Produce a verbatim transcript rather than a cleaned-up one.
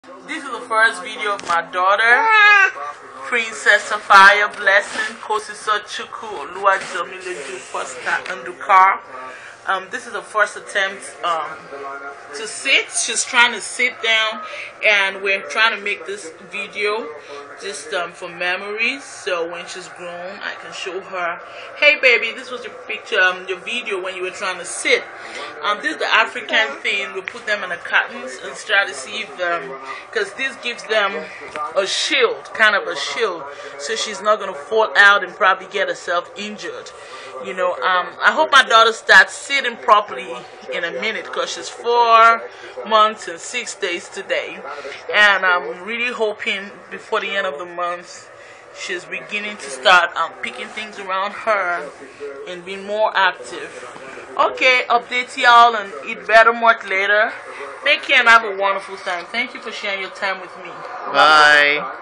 This is the first video of my daughter, Princess Sophia Blessing, Kosiso Chuku Olua Jomileju Foster Ndukar. Um, this is the first attempt um, to sit. She's trying to sit down, and we're trying to make this video just um, for memories. So when she's grown, I can show her, hey baby, this was your picture, um, your video when you were trying to sit. Um, this is the African thing. We put them in the cottons and try to see if, because um, this gives them a shield, kind of a shield, so she's not going to fall out and probably get herself injured. You know, um, I hope my daughter starts sitting properly in a minute, because she's four months and six days today. And I'm really hoping before the end of the month, she's beginning to start um, picking things around her and being more active. Okay, update y'all and eat better much later. Take care and have a wonderful time. Thank you for sharing your time with me. Bye.